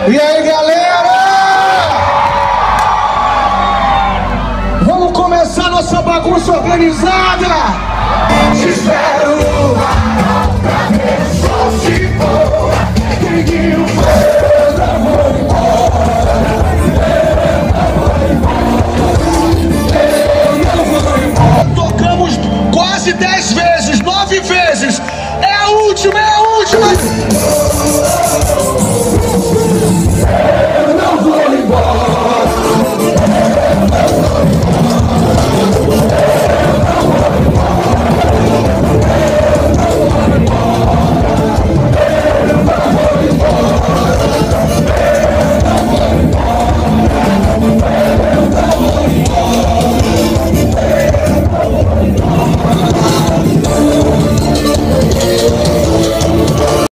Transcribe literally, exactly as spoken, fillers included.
E aí, galera? Vamos começar nossa bagunça organizada. Te espero.